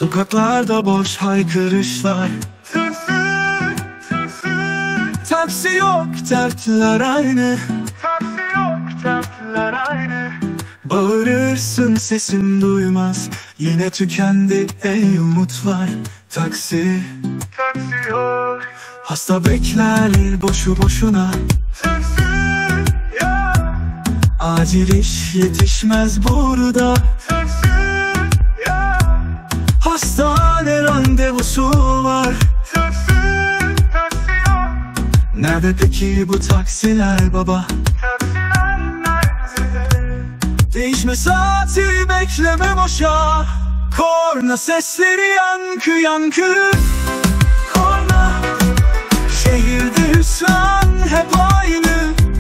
Sokaklarda boş haykırışlar. Taksi yok, dertler aynı. Bağırırsın, sesin duymaz. Yine tükendi ey umutlar. Taksi yok. Hasta bekler boşu boşuna. Acil iş yetişmez burada. Hastane randevusu var. Nerede peki bu taksiler baba? Değişme saati, bekleme boşa. Korna sesleri yankı yankı. Korna. Şehirde hüsran hep aynı.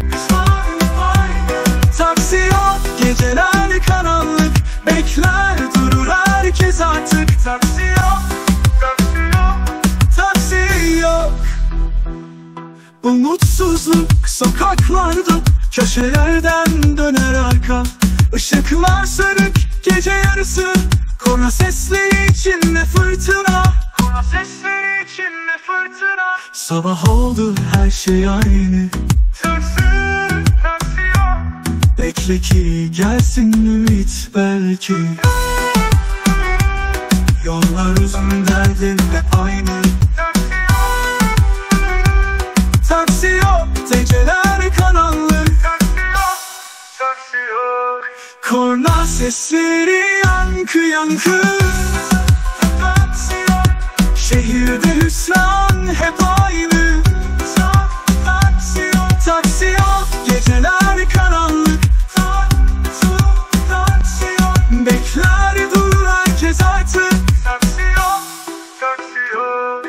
Taksi yok, geceler karanlık. Bekler durur herkes artık. Taksi yok, taksi yok, taksi yok. Umutsuzluk sokaklarda, köşelerden döner arka. Işıklar sarık, gece yarısı. Korna sesleri içinde fırtına. Korna sesleri içinde fırtına. Sabah oldu, her şey aynı. Taksi, taksi yok. Bekle ki gelsin ümit belki. Yollar uzun, derdin hep aynı. Taksi yok, geceler karanlık. Taksi yok. Korna sesleri yankı yankı. Taksi yok. Şehirde hüsran hep aynı. Taksi yok. Taksi yok. Geceler karanlık. Taksi yok. Bekler durur herkes artık. Taksi yok. Taksi yok.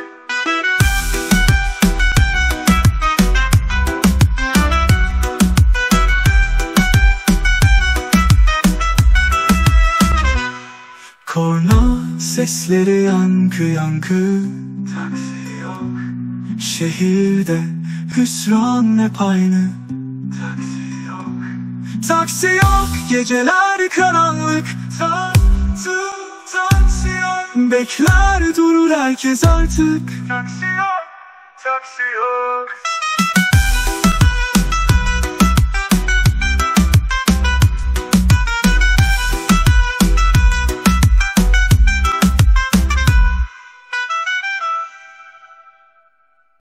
Korna sesleri yankı yankı. Taksi yok. Şehirde hüsran hep aynı. Taksi yok. Taksi yok, geceler karanlık. Taksi yok. Bekler durur herkes artık. Taksi yok. Taksi yok.